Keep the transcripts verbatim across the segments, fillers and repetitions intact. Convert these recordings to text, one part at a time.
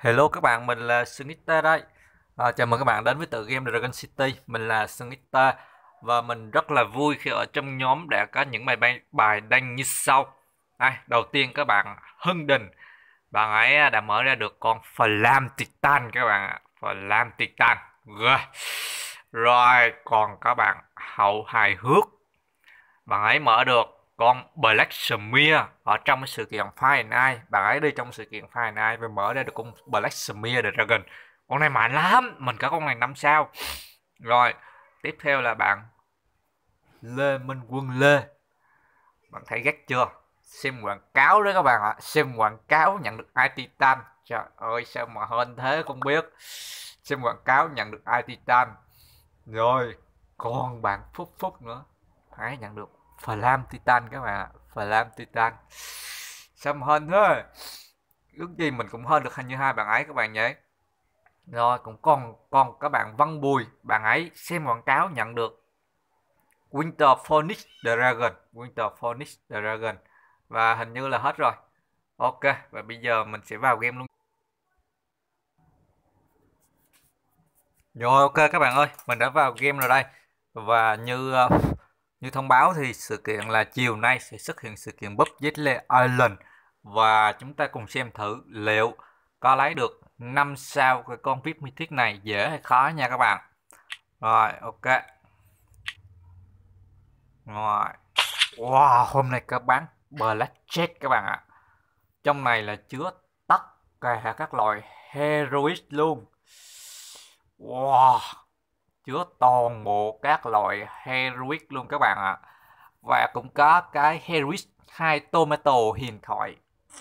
Hello các bạn, mình là Sungita đây. À, chào mừng các bạn đến với tựa game Dragon City. Mình là Sungita và mình rất là vui khi ở trong nhóm đã có những bài bài, bài đăng như sau. Đây, đầu tiên các bạn Hưng Đình, bạn ấy đã mở ra được con Flam Titan các bạn ạ. Flam Titan. Rồi. Rồi, còn các bạn Hậu Hài Hước, bạn ấy mở được con Black Smear ở trong cái sự kiện Fire Night. Bạn ấy đi trong sự kiện Fire Night và mở ra được con Black Smear the Dragon. Con này mạnh lắm, mình có con này năm sao. Rồi tiếp theo là bạn Lê Minh Quân Lê, bạn thấy ghét chưa? Xem quảng cáo đấy các bạn ạ. Xem quảng cáo nhận được i Titan. Trời ơi sao mà hên thế không biết. Xem quảng cáo nhận được i Titan. Rồi còn bạn Phúc Phúc nữa, hãy nhận được Flam Titan các bạn ạ. Flam Titan sao mà hên thế. Ước gì mình cũng hên được hình như hai bạn ấy các bạn nhé. Rồi cũng còn còn các bạn Văn Bùi, bạn ấy xem quảng cáo nhận được Winter Phoenix Dragon. Winter Phoenix Dragon và hình như là hết rồi. Ok, và bây giờ mình sẽ vào game luôn. Rồi ok các bạn ơi, mình đã vào game rồi đây. Và như ờ, như thông báo thì sự kiện là chiều nay sẽ xuất hiện sự kiện Bub Zetler Island và chúng ta cùng xem thử liệu có lấy được năm sao cái con vê i pê Mythic này dễ hay khó nha các bạn. Rồi ok. Rồi. Wow, hôm nay các bán Blackjack các bạn ạ. Trong này là chứa tất cả các loại Heroic luôn. Wow, chứa toàn bộ các loại Heroic luôn các bạn ạ. Và cũng có cái Heroic hai Tomato huyền thoại.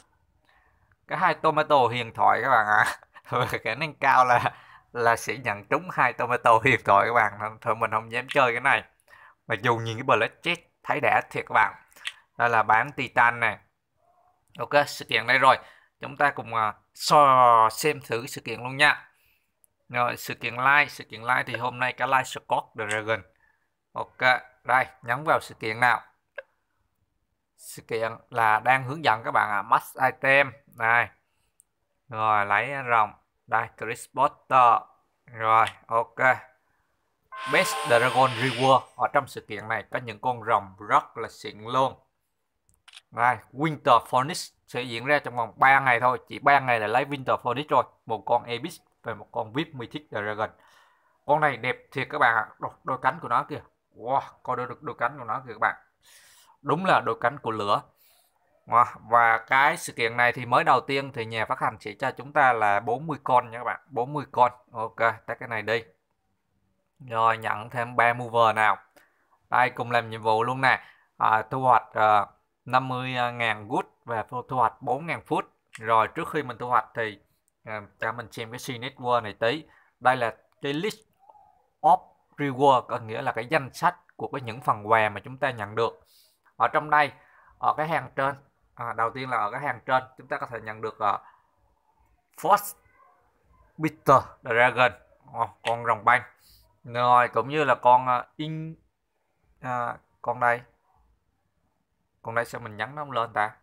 Cái hai Tomato huyền thoại các bạn ạ. Và khả năng cao là là sẽ nhận trúng hai Tomato huyền thoại các bạn. Thôi mình không dám chơi cái này. Mặc dù nhìn cái Blackjack thấy đã thiệt các bạn. Đây là bán Titan này. Ok, sự kiện đây rồi. Chúng ta cùng uh, so xem thử sự kiện luôn nha. Rồi, sự kiện like, sự kiện like thì hôm nay cả like Scott Dragon. Ok, đây, nhấn vào sự kiện nào. Sự kiện là đang hướng dẫn các bạn à, max item này. Rồi, lấy rồng. Đây, Chris Potter. Rồi, ok. Best Dragon Reward. Ở trong sự kiện này có những con rồng rất là xịn luôn. Đây, Winter Phoenix sẽ diễn ra trong vòng ba ngày thôi. Chỉ ba ngày là lấy Winter Phoenix rồi. Một con Abyss và một con vê i pê Mythic Dragon. Con này đẹp thiệt các bạn ạ. Đôi, đôi cánh của nó kìa. Wow, coi đôi, đôi cánh của nó kìa các bạn. Đúng là đôi cánh của lửa. Wow. Và cái sự kiện này thì mới đầu tiên thì nhà phát hành sẽ cho chúng ta là bốn mươi con nha các bạn. bốn mươi con. Ok, tắt cái này đi. Rồi, nhận thêm ba mover nào. Đây, cùng làm nhiệm vụ luôn nè. À, thu hoạch uh, năm mươi ngàn good và thu hoạch bốn ngàn food. Rồi trước khi mình thu hoạch thì uh, cho mình xem cái signature này tí. Đây là cái list of reward, có nghĩa là cái danh sách của cái những phần quà mà chúng ta nhận được. Ở trong đây, ở cái hàng trên, à, đầu tiên là ở cái hàng trên chúng ta có thể nhận được uh, Force Bitter Dragon, oh, con rồng băng. Rồi cũng như là con uh, in uh, con đây. Con đây sao mình nhấn nó không lên ta?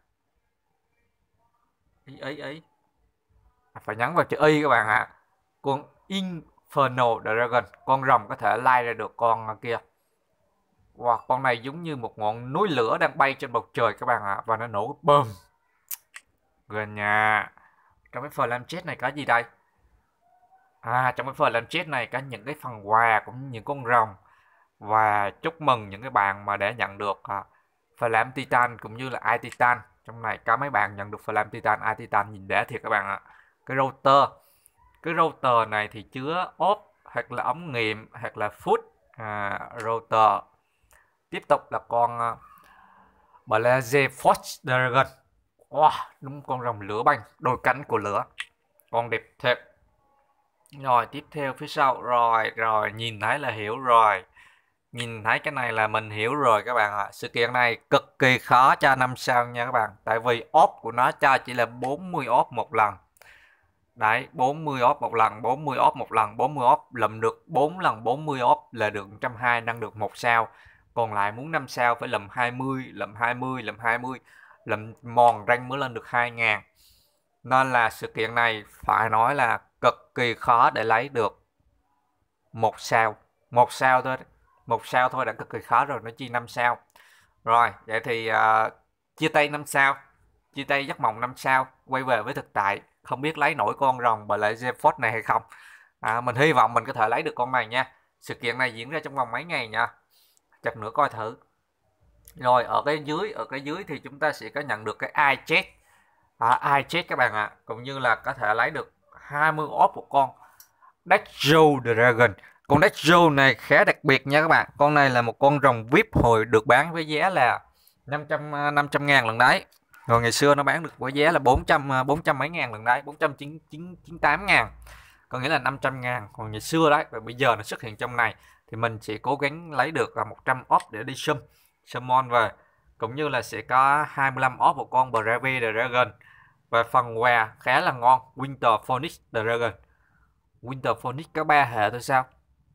Ý ý ý. À, phải nhấn vào chữ Y các bạn ạ. À. Con Infernal Dragon, con rồng có thể lai ra được con kia. Wow, con này giống như một ngọn núi lửa đang bay trên bầu trời các bạn ạ. À. Và nó nổ bơm. Gần nhà. Trong cái phần làm chết này có gì đây? À, trong cái phần làm chết này có những cái phần quà cũng như những con rồng. Và chúc mừng những cái bạn mà đã nhận được à, Flam Titan cũng như là i Titan. Trong này có mấy bạn nhận được Flam Titan, i Titan nhìn đã thiệt các bạn ạ. Cái router, cái router này thì chứa ốp hoặc là ống nghiệm hoặc là food à, router. Tiếp tục là con uh, Blaze Force Dragon. Wow, đúng con rồng lửa băng, đôi cánh của lửa. Con đẹp thiệt. Rồi tiếp theo phía sau, rồi rồi nhìn thấy là hiểu rồi. Nhìn thấy cái này là mình hiểu rồi các bạn ạ. Sự kiện này cực kỳ khó cho năm sao nha các bạn. Tại vì ốp của nó cho chỉ là bốn mươi ốp một lần. Đấy, bốn mươi ốp một lần, bốn mươi ốp một lần, bốn mươi ốp lụm được bốn lần bốn mươi ốp là được một trăm hai mươi, nâng được một sao. Còn lại muốn năm sao phải lụm hai mươi, lụm hai mươi, lụm hai mươi, lụm mòn rank mới lên được hai ngàn. Nên là sự kiện này phải nói là cực kỳ khó để lấy được một sao. Một sao thôi, một sao thôi đã cực kỳ khó rồi, nó chi năm sao. Rồi, vậy thì uh, chia tay năm sao, chia tay giấc mộng năm sao, quay về với thực tại, không biết lấy nổi con rồng Blazeforce này hay không. À, mình hy vọng mình có thể lấy được con này nha. Sự kiện này diễn ra trong vòng mấy ngày nha, chặt nữa coi thử. Rồi ở cái dưới, ở cái dưới thì chúng ta sẽ có nhận được cái iChat, à, iChat các bạn ạ, à. Cũng như là có thể lấy được hai mươi ốp của con Darkjow Dragon. Con Darkjow này khá đặc biệt nha các bạn. Con này là một con rồng vê i pê hồi được bán với giá là năm trăm năm trăm ngàn lần đấy. Rồi ngày xưa nó bán được với giá là bốn trăm bốn trăm mấy ngàn lần đấy, bốn trăm chín mươi tám ngàn. Có nghĩa là năm trăm ngàn còn ngày xưa đấy. Và bây giờ nó xuất hiện trong này thì mình sẽ cố gắng lấy được là một trăm ốp để đi sum summon về, cũng như là sẽ có hai mươi lăm ốp của con Brave Dragon. Và phần quà khá là ngon, Winter Phoenix Dragon. Winter Phoenix có ba hệ thôi sao?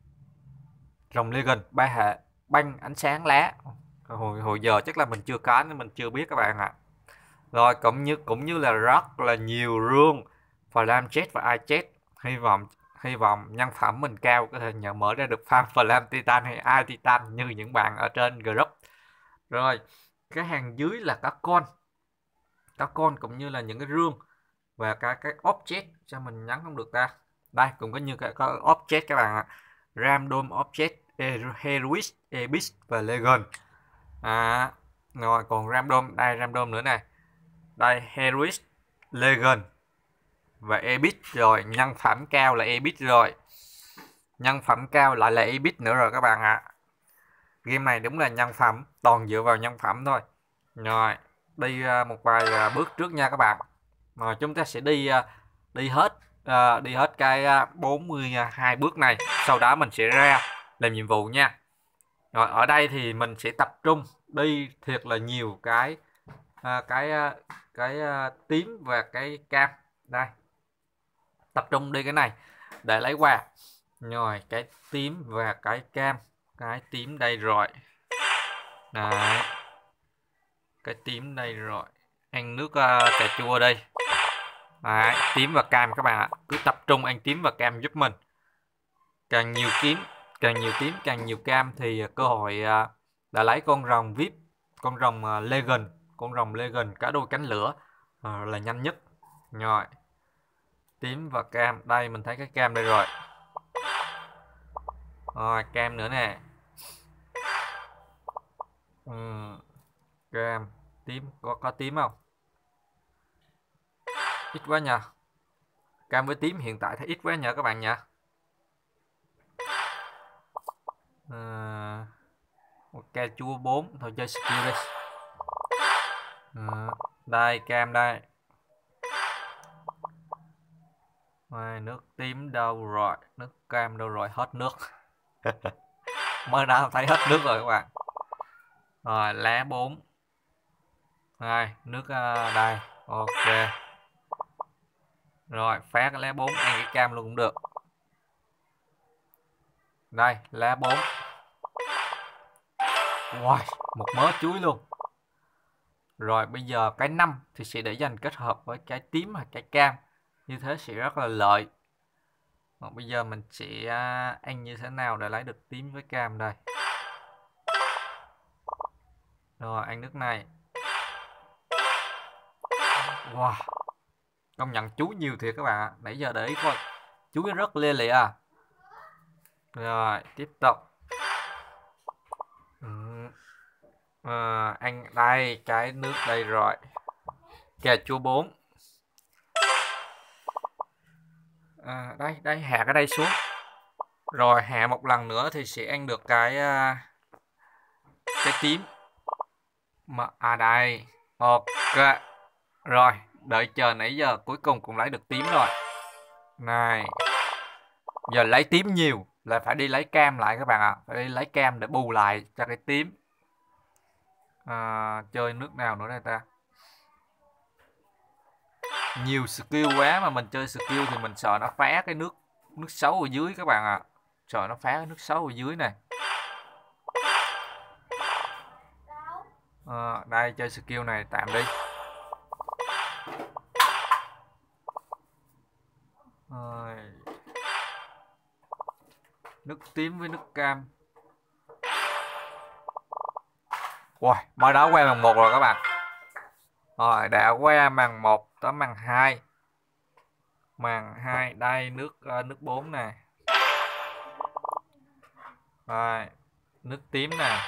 Rồng Legion ba hệ, băng ánh sáng lá. Hồi hồi giờ chắc là mình chưa có nên mình chưa biết các bạn ạ. À. Rồi cũng như cũng như là rất là nhiều rương Flam Jet và iChat. Hy vọng hy vọng nhân phẩm mình cao có thể nhận mở ra được farm Flam Titan hay i Titan như những bạn ở trên group. Rồi cái hàng dưới là các con, các con cũng như là những cái rương và cả cái object, cho mình nhắn không được ta. Đây cũng có như cái có object các bạn ạ. Random object, Heroic, Epic và Legend. À, rồi còn random, đây random nữa này. Đây Heroic, Legend và Epic. Rồi nhân phẩm cao là Epic rồi. Nhân phẩm cao lại là Epic nữa rồi các bạn ạ. Game này đúng là nhân phẩm, toàn dựa vào nhân phẩm thôi. Rồi, đi một vài bước trước nha các bạn. Rồi chúng ta sẽ đi đi hết uh, đi hết cái bốn mươi hai bước này, sau đó mình sẽ ra làm nhiệm vụ nha. Rồi ở đây thì mình sẽ tập trung đi thiệt là nhiều cái uh, cái uh, cái uh, tím và cái cam. Đây tập trung đi cái này để lấy quà. Rồi cái tím và cái cam, cái tím đây rồi. Đấy, cái tím đây rồi, ăn nước uh, cà chua đây. Đấy, tím và cam các bạn ạ, cứ tập trung ăn tím và cam giúp mình. Càng nhiều tím, càng nhiều tím, càng nhiều cam thì cơ hội uh, đã lấy con rồng vê i pê, con rồng uh, Legend, con rồng Legend cả đôi cánh lửa uh, là nhanh nhất. Rồi tím và cam, đây mình thấy cái cam đây rồi. Rồi cam nữa nè. Ừ, cam tím, có có tím không? Ít quá nha. Cam với tím hiện tại thấy ít quá nha các bạn nha. À, một cây chua bốn thôi, chơi skill đi. À, đây cam đây. À, nước tím đâu rồi, nước cam đâu rồi, hết nước. Mới đã thấy hết nước rồi các bạn. Rồi lá bốn. Đây nước uh, đây, ok. Rồi phát cái lá bốn, ăn cái cam luôn cũng được. Đây lá bốn. Wow, một mớ chuối luôn. Rồi bây giờ cái năm thì sẽ để dành kết hợp với cái tím hoặc cái cam, như thế sẽ rất là lợi. Còn bây giờ mình sẽ ăn như thế nào để lấy được tím với cam đây. Rồi ăn nước này. Wow, công nhận chuối nhiều thiệt các bạn ạ. Nãy giờ để ý coi chuối rất lê lịa à. Rồi tiếp tục. À, ăn đây cái nước đây rồi, cà chua bốn. À, đây đây hạ cái đây xuống, rồi hạ một lần nữa thì sẽ ăn được cái cái tím mà à đây, ok. Rồi đợi chờ nãy giờ cuối cùng cũng lấy được tím rồi này. Giờ lấy tím nhiều là phải đi lấy cam lại các bạn ạ. À. Phải đi lấy cam để bù lại cho cái tím. À, chơi nước nào nữa đây ta? Nhiều skill quá mà mình chơi skill thì mình sợ nó phá cái nước nước xấu ở dưới các bạn ạ. À. Sợ nó phá cái nước xấu ở dưới này. À, đây chơi skill này tạm đi. Rồi. Nước tím với nước cam. Wow, mới đó qua màn một rồi các bạn. Rồi, đã qua màn một tới màn hai. Màn hai đây nước uh, nước bốn nè. Rồi, nước tím nè.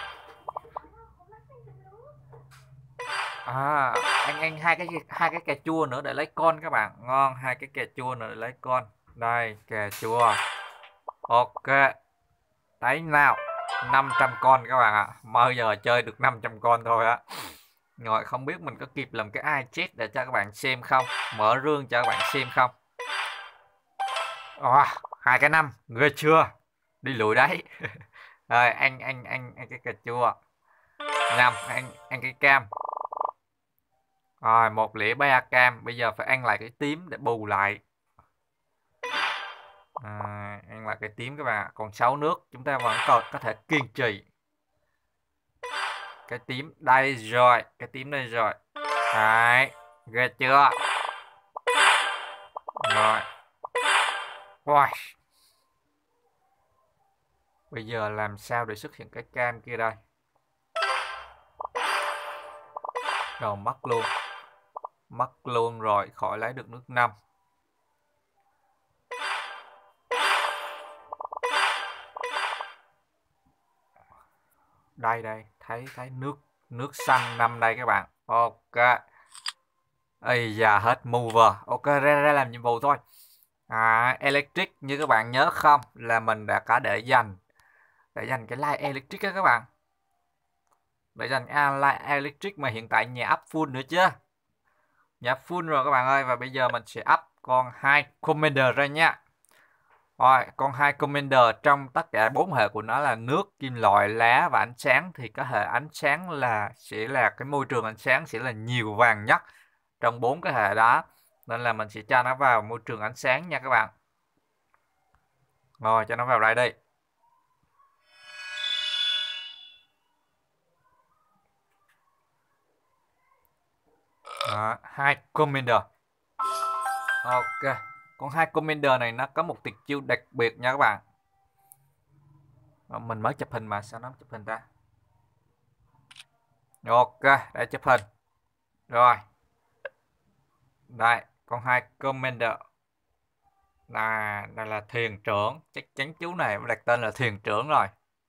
À, anh anh hai cái hai cái cà chua nữa để lấy con các bạn. Ngon, hai cái cà chua nữa để lấy con. Đây, cà chua. Ok. Đấy nào, năm trăm con các bạn ạ. À. Mới giờ chơi được năm trăm con thôi á. Rồi không biết mình có kịp làm cái ai chết để cho các bạn xem không? Mở rương cho các bạn xem không? Wow, hai cái năm, ghê chưa? Đi lùi đấy. Rồi anh anh anh anh cái cà chua. Năm, anh anh cái cam. Rồi một lĩa ba cam, bây giờ phải ăn lại cái tím để bù lại. À, ăn lại cái tím các bạn. Còn sáu nước chúng ta vẫn còn có thể kiên trì. Cái tím đây rồi, cái tím đây rồi. Đấy, ghê chưa? Rồi. Wow. Bây giờ làm sao để xuất hiện cái cam kia đây? Rồi mất luôn. Mất luôn rồi, khỏi lấy được nước năm. Đây đây, thấy thấy nước nước xanh năm đây các bạn. Ok. Ây da, hết mover. Ok, ra ra làm nhiệm vụ thôi. À, electric như các bạn nhớ không, là mình đã có để dành để dành cái light electric đó các bạn. Để dành à, light electric mà hiện tại nhà up full nữa chứ. Nhà full rồi các bạn ơi, và bây giờ mình sẽ up con hai commander ra nha. Rồi, con hai commander trong tất cả bốn hệ của nó là nước, kim loại, lá và ánh sáng, thì cái hệ ánh sáng là sẽ là cái môi trường ánh sáng sẽ là nhiều vàng nhất trong bốn cái hệ đó, nên là mình sẽ cho nó vào môi trường ánh sáng nha các bạn. Rồi cho nó vào đây đi. Đó, hai commander. Ok, con hai commander này nó có một tuyệt chiêu đặc biệt nha các bạn. Mình mới chụp hình mà sao nó chụp hình ta? Ok, để chụp hình. Rồi. Đây, con hai commander. Là đây là thuyền trưởng, chắc chắn chú này đặt tên là thuyền trưởng rồi.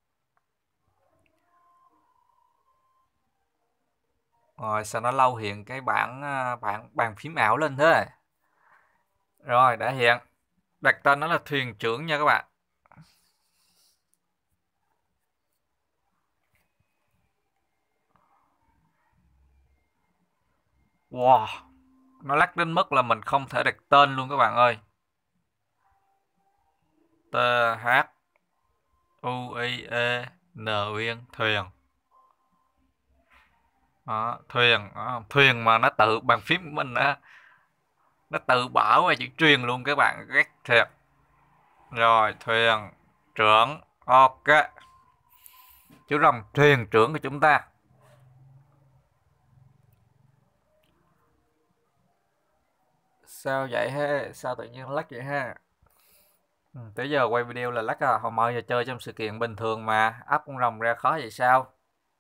Rồi sao nó lâu hiện cái bảng bảng bàn phím ảo lên thế? Rồi đã hiện. Đặt tên nó là thuyền trưởng nha các bạn. Wow, nó lắc đến mức là mình không thể đặt tên luôn các bạn ơi. T H U I E N Uyên, thuyền. Đó, thuyền, đó, thuyền mà nó tự bàn phím của mình á, nó tự bảo qua chữ truyền luôn các bạn, ghét thiệt. Rồi thuyền trưởng. Ok, chú rồng thuyền trưởng của chúng ta. Sao vậy ha? Sao tự nhiên lắc vậy ha? Ừ, tới giờ quay video là lắc à? Hồi mới giờ chơi trong sự kiện bình thường mà ấp con rồng ra khó vậy sao?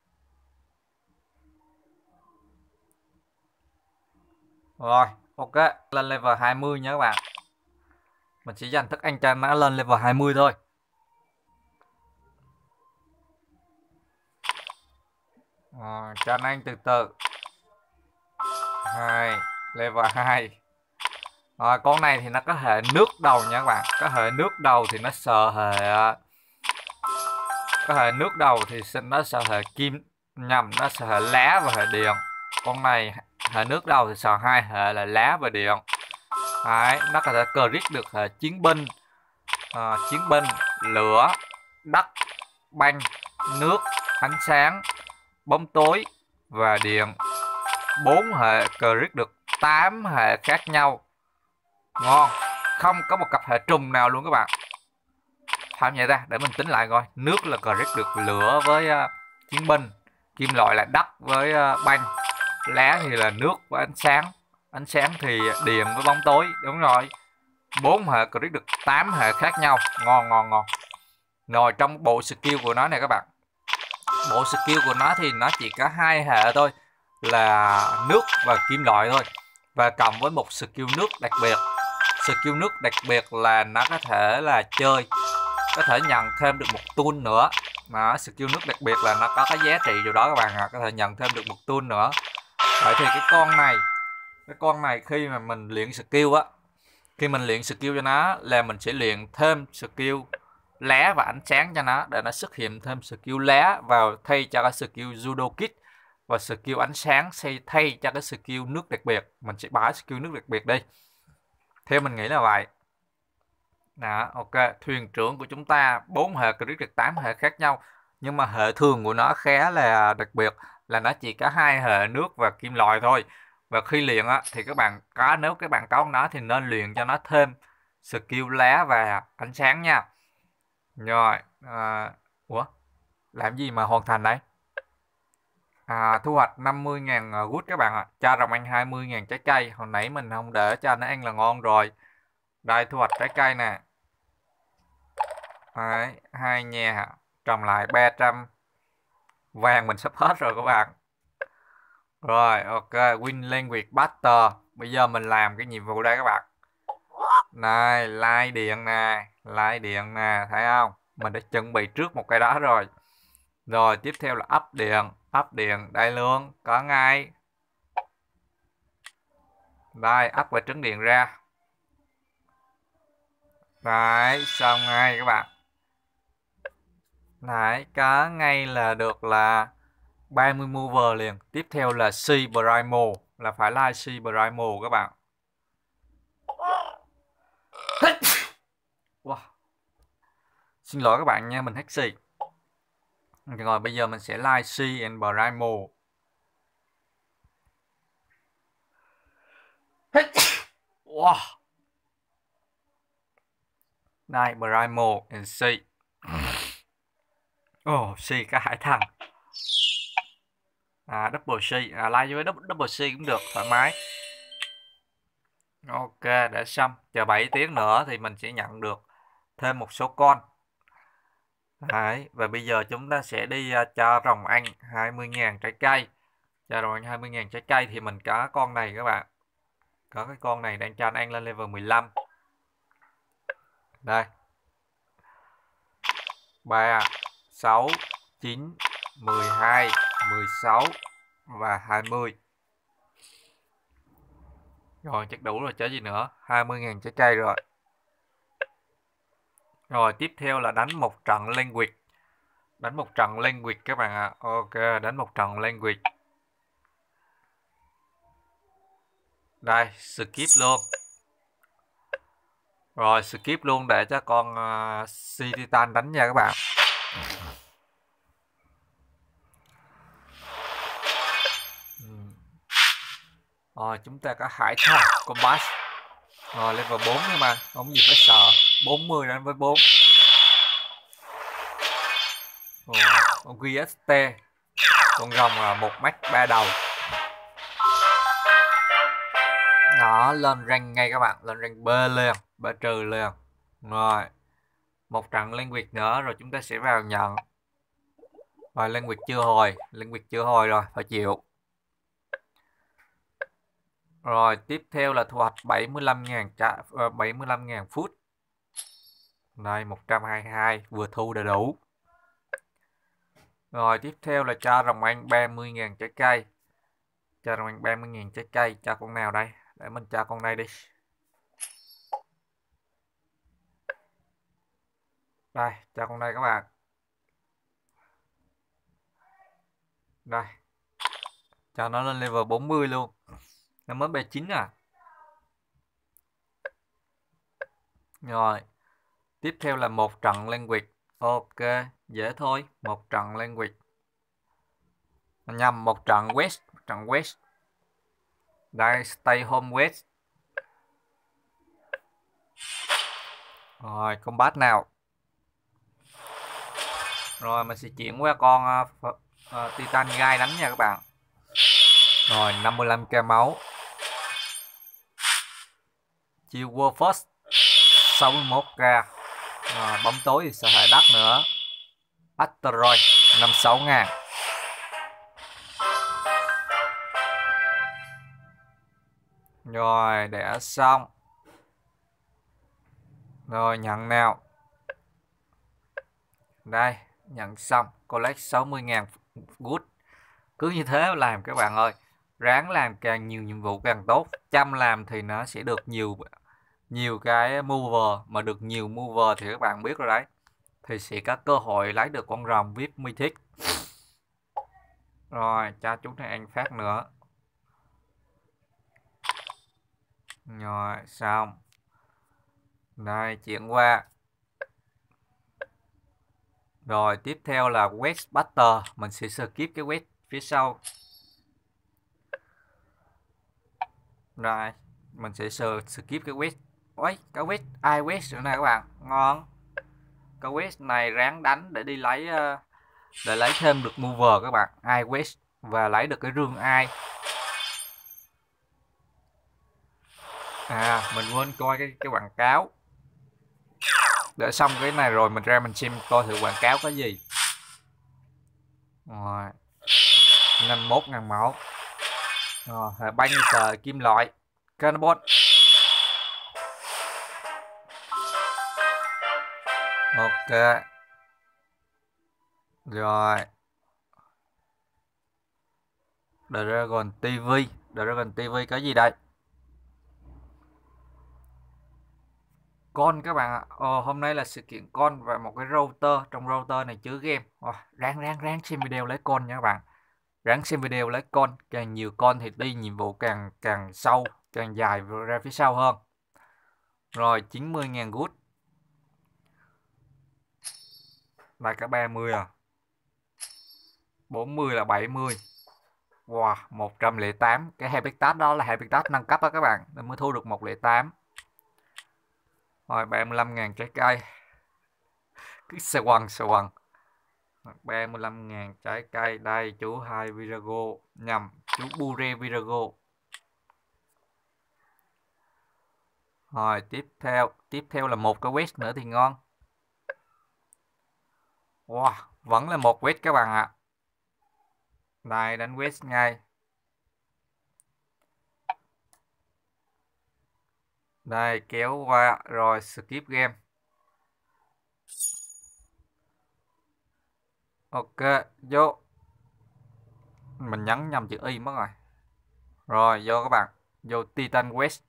Rồi, ok, lên level hai mươi nha các bạn. Mình chỉ dành thức ăn cho nó lên level hai mươi thôi. Rồi, cho nó ăn từ từ. Hai, level hai. Rồi, con này thì nó có hệ nước đầu nha các bạn. Có hệ nước đầu thì nó sợ hệ có hệ nước đầu thì nó sợ hệ kim, nhầm, nó sợ hệ lá và hệ điện. Con này hệ nước đầu thì sợ hai hệ là lá và điện. Đấy, nó có thể crit được hệ chiến binh, à, chiến binh, lửa, đất, băng, nước, ánh sáng, bóng tối và điện. Bốn hệ crit được tám hệ khác nhau. Ngon, không có một cặp hệ trùng nào luôn các bạn. Phải vậy ta, để mình tính lại coi. Nước là crit được lửa với uh, chiến binh, kim loại là đất với uh, băng, lá thì là nước với ánh sáng, ánh sáng thì điện với bóng tối. Đúng rồi, bốn hệ crit được tám hệ khác nhau. Ngon ngon ngon. Rồi trong bộ skill của nó này các bạn, bộ skill của nó thì nó chỉ có hai hệ thôi, là nước và kim loại thôi, và cộng với một skill nước đặc biệt. Skill nước đặc biệt là nó có thể là chơi, có thể nhận thêm được một tool nữa. Mà skill nước đặc biệt là nó có cái giá trị điều đó các bạn ạ, à, có thể nhận thêm được một tool nữa. Vậy thì cái con này, cái con này khi mà mình luyện skill á, khi mình luyện skill cho nó là mình sẽ luyện thêm skill lá và ánh sáng cho nó, để nó xuất hiện thêm skill lá vào thay cho cái skill judo kit, và skill ánh sáng sẽ thay cho cái skill nước đặc biệt. Mình sẽ bãi skill nước đặc biệt đi, theo mình nghĩ là vậy. Đó, ok. Thuyền trưởng của chúng ta bốn hệ crit được tám hệ khác nhau, nhưng mà hệ thường của nó khá là đặc biệt, là nó chỉ có hai hệ nước và kim loại thôi. Và khi luyện á, thì các bạn có, nếu các bạn có nó thì nên luyện cho nó thêm skill lá và ánh sáng nha. Rồi, à, ủa, làm gì mà hoàn thành đấy? À, thu hoạch năm mươi ngàn wood các bạn ạ. À. Cho rồng ăn hai mươi ngàn trái cây. Hồi nãy mình không để cho nó ăn là ngon rồi. Đây, thu hoạch trái cây nè. Đấy, hai nhà trồng lại ba trăm. Vàng mình sắp hết rồi các bạn. Rồi, ok, win language battle. Bây giờ mình làm cái nhiệm vụ đây các bạn. Này, lai điện nè, lai điện nè, thấy không? Mình đã chuẩn bị trước một cái đó rồi. Rồi, tiếp theo là up điện, up điện đây luôn, có ngay. Đây, up và trứng điện ra. Đấy, xong ngay các bạn. Đấy, có ngay là được là ba mươi mover liền. Tiếp theo là C Primo, là phải like C Primo các bạn. Wow. Xin lỗi các bạn nha, mình hát xì. Rồi bây giờ mình sẽ like C and Primo. Wow. Đây, Primo and C. Ồ, oh, C có hải thần. À, double C, à, like với double, double C cũng được, thoải mái. Ok, để xong. Chờ bảy tiếng nữa thì mình sẽ nhận được thêm một số con. Đấy, và bây giờ chúng ta sẽ đi uh, cho rồng ăn hai mươi ngàn trái cây. Cho rồng ăn hai mươi ngàn trái cây thì mình có con này các bạn. Có cái con này đang cho anh ăn lên level mười lăm. Đây. ba, sáu, chín, mười hai, mười sáu và hai mươi. Rồi chắc đủ rồi chứ gì nữa. hai mươi ngàn trái cây rồi. Rồi tiếp theo là đánh một trận language. Đánh một trận language các bạn ạ. À. Ok, đánh một trận language. Đây, skip luôn. Rồi skip luôn để cho con uh, C Titan đánh nha các bạn. Rồi chúng ta có hải thần combat. Rồi level bốn thôi mà, không gì phải sợ. bốn mươi đến với bốn. Rồi, con giê ét tê. Con rồng là một mắt ba đầu. Đó, lên rank ngay các bạn, lên rank B liền, B trừ liền. Rồi, một trận language nữa rồi chúng ta sẽ vào nhận. Rồi language chưa hồi, language chưa hồi rồi, phải chịu. Rồi tiếp theo là thu hoạch bảy mươi lăm ngàn bảy mươi lăm ngàn phút. Đây một trăm hai mươi hai, vừa thu đã đủ. Rồi tiếp theo là cho rồng ăn ba mươi ngàn trái cây. Cho rồng ăn ba mươi ngàn trái cây, cho con nào đây? Để mình cho con này đi. Đây, cho con này các bạn. Đây. Cho nó lên level bốn mươi luôn. Nó mới B chín à. Rồi. Tiếp theo là một trận language. Ok, dễ thôi. Một trận language. Nhầm, một trận West. Một trận West. Đây, stay home West. Rồi, combat nào. Rồi, mình sẽ chuyển qua con uh, uh, Titan Gai đánh nha các bạn. Rồi, năm mươi lăm k máu. Chiêu World First. sáu mươi mốt k. Rồi, bóng tối thì sẽ hệ đất nữa. Asteroid năm mươi sáu ngàn. Rồi để xong. Rồi nhận nào. Đây, nhận xong. Collect sáu mươi ngàn good. Cứ như thế làm các bạn ơi. Ráng làm càng nhiều nhiệm vụ càng tốt. Chăm làm thì nó sẽ được nhiều nhiều cái mover. Mà được nhiều mover thì các bạn biết rồi đấy. Thì sẽ có cơ hội lấy được con rồng vê i pê Mythic. Rồi cho chúng ta ăn phát nữa. Rồi xong. Đây chuyển qua. Rồi tiếp theo là West Butter. Mình sẽ skip cái West phía sau. Rồi mình sẽ skip cái West. Ôi cái West ai West nữa này các bạn. Ngon. Cái West này ráng đánh để đi lấy để lấy thêm được mover các bạn. Ai West và lấy được cái rương ai. À mình quên coi cái cái quảng cáo. Để xong cái này rồi mình ra mình xem coi thử quảng cáo có gì. Rồi năm mươi mốt ngàn máu. Rồi hệ banh sờ kim loại carbon. Ok. Rồi Dragon ti vi. Dragon ti vi có gì đây? Con các bạn ạ. Ờ, hôm nay là sự kiện con và một cái router. Trong router này chứa game. Ờ, ráng ráng ráng xem video lấy con nha các bạn. Ráng xem video lấy con. Càng nhiều con thì đi nhiệm vụ càng càng sâu, càng dài ra phía sau hơn. Rồi chín mươi ngàn good. Đây cả ba mươi à. bốn mươi là bảy mươi. Wow, một trăm lẻ tám. Cái habitat đó là habitat nâng cấp đó các bạn. Nên mới thu được một trăm lẻ tám. Rồi ba mươi lăm ngàn trái cây. Cứ xe quăng xe quăng. ba mươi lăm ngàn trái cây. Đây chú hai Virago. Nhầm chú Bure Virago. Rồi tiếp theo. Tiếp theo là một cái quest nữa thì ngon. Wow, vẫn là một quest các bạn ạ. À. Đây đánh quest ngay. Đây kéo qua rồi skip game. Ok, vô. Mình nhấn nhầm chữ Y mất rồi. Rồi vô các bạn. Vô Titan Quest.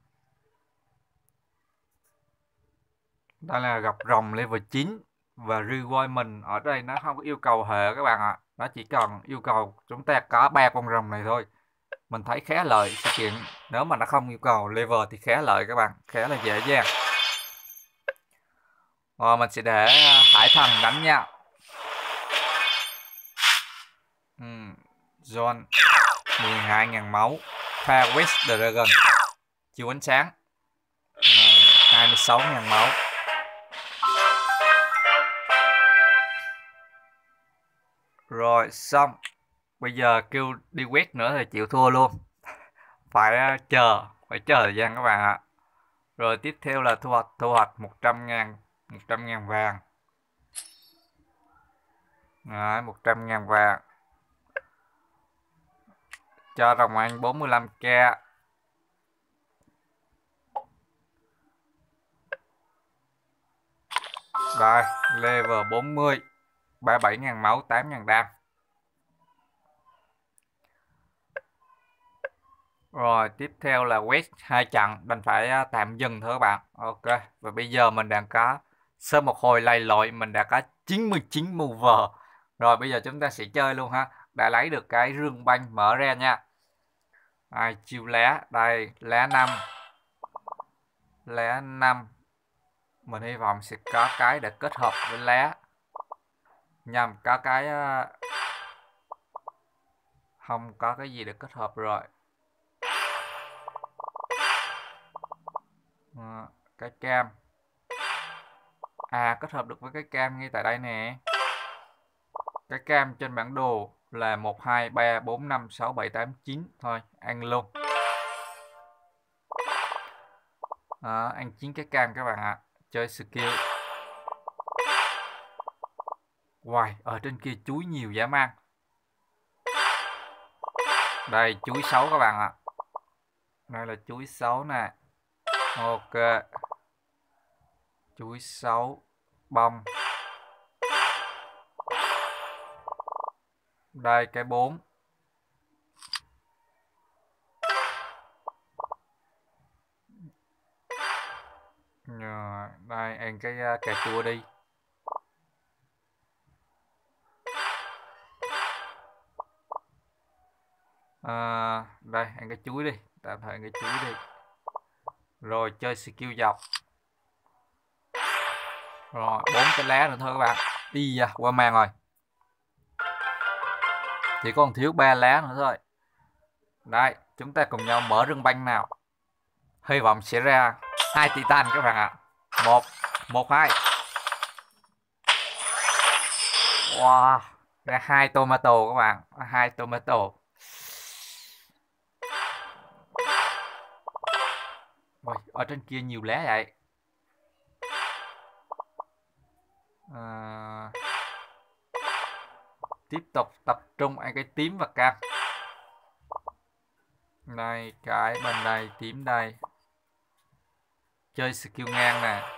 Đây là gặp rồng level chín. Và reward mình ở đây nó không có yêu cầu hệ các bạn ạ. À. Nó chỉ cần yêu cầu chúng ta có ba con rồng này thôi. Mình thấy khá lợi sự kiện. Nếu mà nó không yêu cầu level thì khá lợi các bạn. Khá là dễ dàng. Rồi mình sẽ để Hải Thần đánh nha. uhm, John mười hai ngàn máu. Pha West Dragon. Chiếu ánh sáng. hai mươi sáu ngàn máu. Rồi xong. Bây giờ kêu đi quét nữa thì chịu thua luôn. Phải uh, chờ. Phải chờ thời gian các bạn ạ. Rồi tiếp theo là thu hoạch. Thu hoạch một trăm ngàn. một trăm ngàn vàng. Đấy, một trăm ngàn vàng. Cho rồng ăn bốn mươi lăm k. Đây, level bốn mươi. ba mươi bảy ngàn máu, tám ngàn đam. Rồi tiếp theo là quest hai trận. Đành phải tạm dừng thôi các bạn. Ok, và bây giờ mình đang có sau một hồi lầy lội mình đã có chín mươi chín mover. Rồi bây giờ chúng ta sẽ chơi luôn ha. Đã lấy được cái rương banh mở ra nha. Ai chiêu lá. Đây lá năm. Lá năm. Mình hy vọng sẽ có cái để kết hợp với lá. Nhằm có cái không có cái gì để kết hợp rồi. À, cái cam. À kết hợp được với cái cam ngay tại đây nè. Cái cam trên bản đồ là một, hai, ba, bốn, năm, sáu, bảy, tám, chín. Thôi ăn luôn. Đó, ăn chín cái cam các bạn ạ. Chơi skill. Wow, ở trên kia chuối nhiều dã man. Đây, chuối sáu các bạn ạ. Đây là chuối sáu nè. Ok. Chuối sáu. Bông. Đây, cái bốn. Rồi, đây, ăn cái uh, cà chua đi. À, đây, ăn cái chuối đi. Tạm thời ăn cái chuối đi. Rồi, chơi skill dọc. Rồi, bốn cái lá nữa thôi các bạn. Đi da, qua màn rồi. Chỉ còn thiếu ba lá nữa thôi. Đây, chúng ta cùng nhau mở rừng banh nào. Hy vọng sẽ ra hai titan các bạn ạ. Một, một hai. Wow, ra hai tomato các bạn, hai tomato. Ôi, ở trên kia nhiều lá vậy. À, tiếp tục tập trung ăn cái tím và cam. Đây, cái bên đây, tím đây. Chơi skill ngang nè.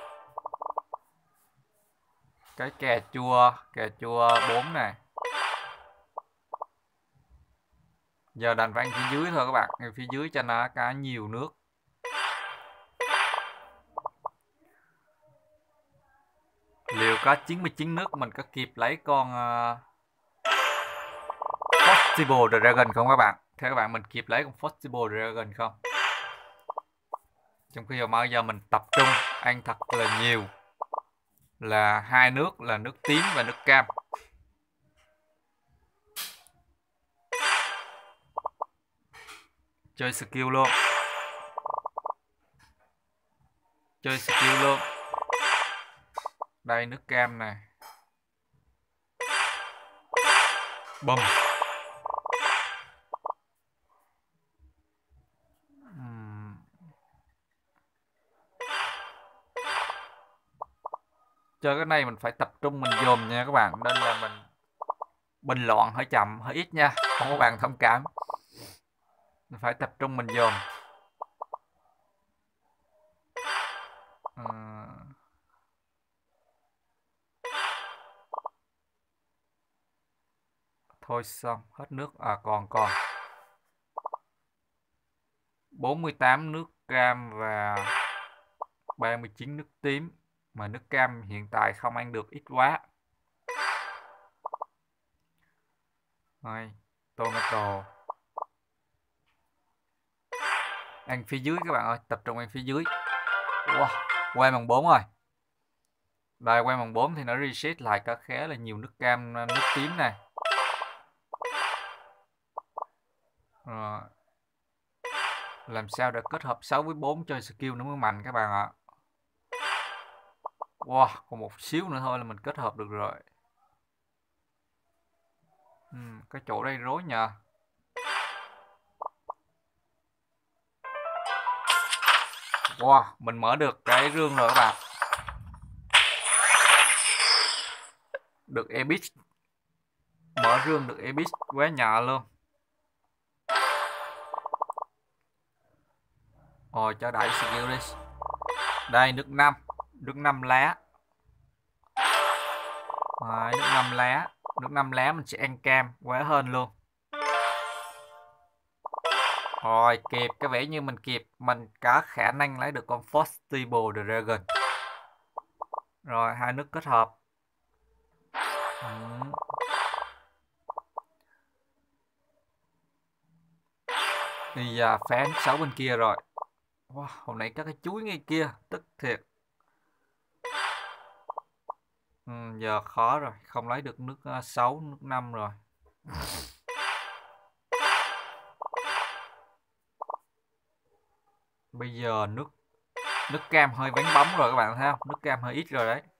Cái cà chua, cà chua bốn nè. Giờ đành phải ăn phía dưới thôi các bạn, ăn phía dưới cho nó có nhiều nước. Liệu có chín mươi chín nước mình có kịp lấy con uh, Forcible Dragon không các bạn? Theo các bạn mình kịp lấy con Forcible Dragon không? Trong khi mà bây giờ mình tập trung ăn thật là nhiều, là hai nước là nước tím và nước cam. Chơi skill luôn. Chơi skill luôn. Đây nước cam này. Bum. Uhm. Chơi cái này mình phải tập trung mình dồn nha các bạn, nên là mình bình loạn hơi chậm hơi ít nha, không có bạn thông cảm. Mình phải tập trung mình dồn. Uhm. Thôi xong, hết nước. À còn còn bốn mươi tám nước cam và ba mươi chín nước tím. Mà nước cam hiện tại không ăn được, ít quá. Rồi, tomato. Ăn phía dưới các bạn ơi, tập trung ăn phía dưới. Wow, quay bằng bốn rồi. Đây, quay bằng bốn thì nó reset lại có khá là nhiều nước cam, nước tím này. Rồi. Làm sao để kết hợp sáu với bốn chơi skill nó mới mạnh các bạn ạ. Wow, còn một xíu nữa thôi là mình kết hợp được rồi. Ừ, cái chỗ đây rối nhờ. Wow, mình mở được cái rương rồi các bạn. Được Epic. Mở rương được Epic, quá nhỏ luôn. Rồi cho đại skill đi. Đây nước năm, nước năm lá. Rồi, nước năm lá, nước năm lá mình sẽ ăn cam quá hơn luôn. Rồi kịp, cái vẻ như mình kịp, mình có khả năng lấy được con Forcible Dragon. Rồi hai nước kết hợp. Ừ. Bây giờ phá sáu bên kia rồi. Wow, hôm nay có cái chuối ngay kia, tức thiệt. Ừ, giờ khó rồi, không lấy được nước sáu, nước năm rồi. Bây giờ nước nước cam hơi vắng bóng rồi các bạn thấy không? Nước cam hơi ít rồi đấy.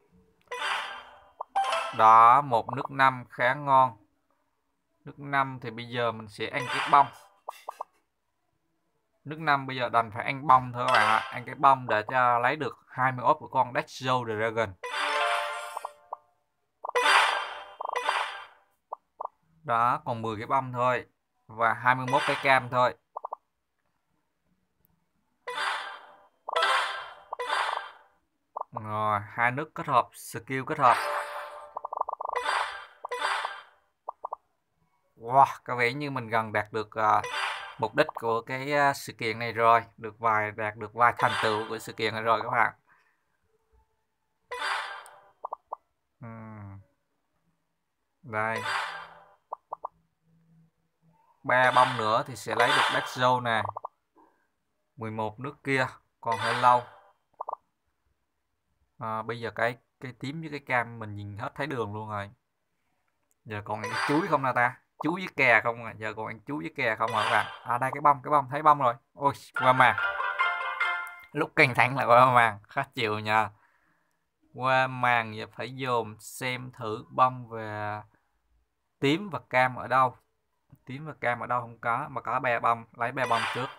Đó, một nước năm khá ngon. Nước năm thì bây giờ mình sẽ ăn cái bông. Nước năm bây giờ đành phải ăn bông thôi các bạn ạ. Ăn cái bông để cho lấy được hai mươi ốp của con Dexo Dragon. Đó, còn mười cái bông thôi. Và hai mươi mốt cái cam thôi. Rồi, hai nước kết hợp, skill kết hợp. Wow, có vẻ như mình gần đạt được uh, mục đích của cái uh, sự kiện này rồi. Được vài đạt được vài thành tựu của sự kiện này rồi các bạn. Uhm. Đây. ba bông nữa thì sẽ lấy được Dexo nè. mười một nước kia còn hơi lâu. À, bây giờ cái cái tím với cái cam mình nhìn hết thấy đường luôn rồi. Giờ còn cái chuối không nào ta? Chuối với kè không à? Giờ còn ăn chuối với kè không hả các bạn? À đây cái bông, cái bông thấy bông rồi. Ôi qua màn. Lúc căng thẳng là qua màn, khó chịu nha. Qua màn giờ phải dồn xem thử bông về tím và cam ở đâu. Tím và cam ở đâu không có, mà có ba bông, lấy ba bông trước.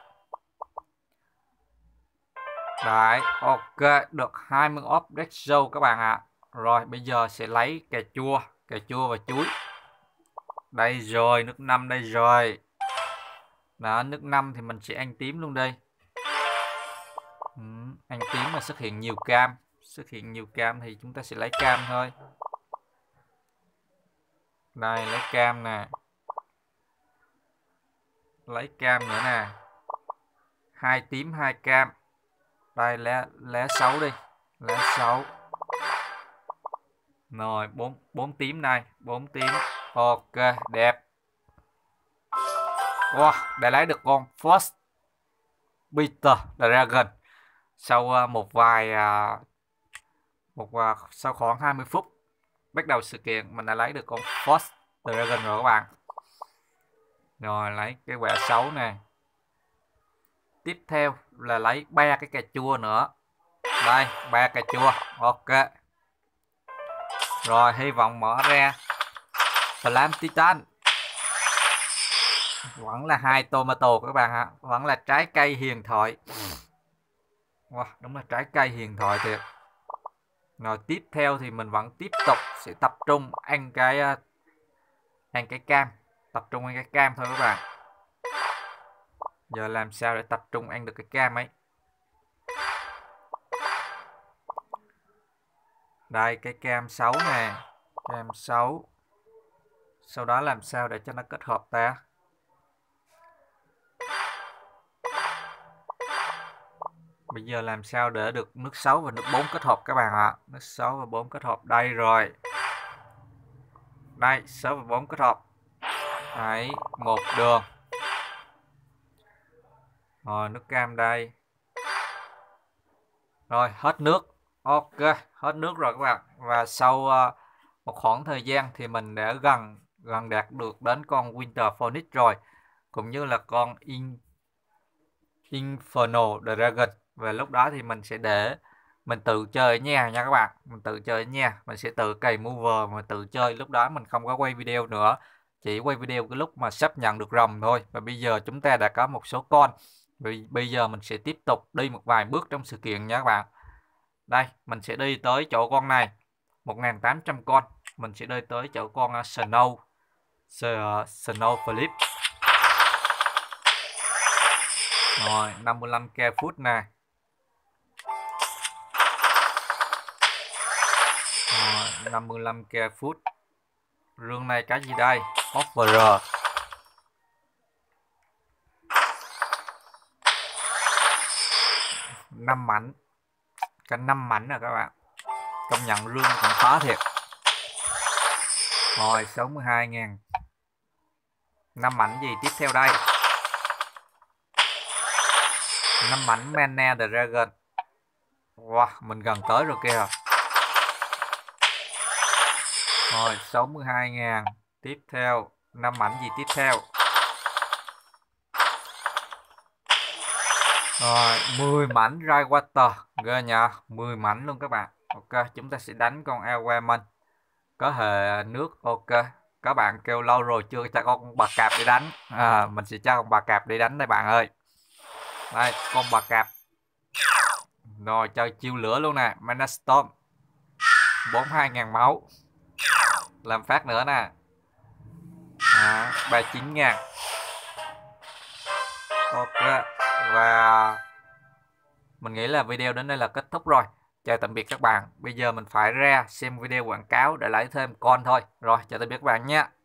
Đấy, ok, được hai mươi ốp Dexo các bạn ạ. À. Rồi, bây giờ sẽ lấy cà chua, cà chua và chuối. Đây rồi, nước năm đây rồi. Đó, nước năm thì mình sẽ ăn tím luôn đi. Ừ, ăn tím mà xuất hiện nhiều cam. Xuất hiện nhiều cam thì chúng ta sẽ lấy cam thôi. Đây, lấy cam nè. Lấy cam nữa nè. Hai tím, hai cam. Đây, lá, lá sáu đi. Lá sáu. Rồi, bốn, bốn tím này. bốn tím. Ok, đẹp. Wow, đã lấy được con First Peter Dragon. Sau một vài một sau khoảng hai mươi phút bắt đầu sự kiện mình đã lấy được con First Dragon rồi các bạn. Rồi lấy cái quẻ sáu nè. Tiếp theo là lấy ba cái cà chua nữa. Đây, ba cà chua. Ok. Rồi hy vọng mở ra Flam Titan. Vẫn là hai tomato các bạn ạ. Vẫn là trái cây huyền thoại. Wow, đúng là trái cây huyền thoại thiệt. Rồi tiếp theo thì mình vẫn tiếp tục sẽ tập trung ăn cái ăn cái cam, tập trung ăn cái cam thôi các bạn. Giờ làm sao để tập trung ăn được cái cam ấy. Đây cái cam sáu nè, cam sáu. Sau đó làm sao để cho nó kết hợp ta. Bây giờ làm sao để được nước sáu và nước bốn kết hợp các bạn ạ. Nước sáu và bốn kết hợp đây rồi. Đây, sáu và bốn kết hợp. Đấy, một đường. Rồi, nước cam đây. Rồi, hết nước. Ok, hết nước rồi các bạn. Và sau uh, một khoảng thời gian thì mình đã gần gần đạt được đến con Winter Phoenix rồi. Cũng như là con In, Inferno Dragon. Và lúc đó thì mình sẽ để mình tự chơi ở nhà nha các bạn. Mình tự chơi ở nhà. Mình sẽ tự cày mover mà tự chơi. Lúc đó mình không có quay video nữa. Chỉ quay video cái lúc mà sắp nhận được rồng thôi. Và bây giờ chúng ta đã có một số con. Bây giờ mình sẽ tiếp tục đi một vài bước trong sự kiện nha các bạn. Đây, mình sẽ đi tới chỗ con này. một nghìn tám trăm con. Mình sẽ đi tới chỗ con uh, Snow. Uh, Snow Flip. Rồi, năm mươi lăm k foot nè. Rồi, năm mươi lăm k foot. Rương này cái gì đây? Offerer. năm mảnh. Cả năm mảnh rồi các bạn. Công nhận rương cũng khó thiệt. Rồi, sáu mươi hai ngàn. năm mảnh gì tiếp theo đây? năm mảnh Mana Dragon. Wow, mình gần tới rồi kìa. Rồi, sáu mươi hai ngàn. Tiếp theo, năm mảnh gì tiếp theo? Rồi, mười mảnh Dry Water. Ghê nha, mười mảnh luôn các bạn. Ok, chúng ta sẽ đánh con Aquaman. Có hệ nước, ok. Các bạn kêu lâu rồi chưa cho con bà cạp để đánh. À, mình sẽ cho con bà cạp để đánh đây bạn ơi. Đây, con bò cạp. Rồi chơi chiêu lửa luôn nè, Mana Storm. bốn mươi hai ngàn máu. Làm phát nữa nè. À, ba mươi chín ngàn. Ok. Và mình nghĩ là video đến đây là kết thúc rồi. Chào tạm biệt các bạn. Bây giờ mình phải ra xem video quảng cáo để lấy thêm con thôi. Rồi, chào tạm biệt các bạn nha.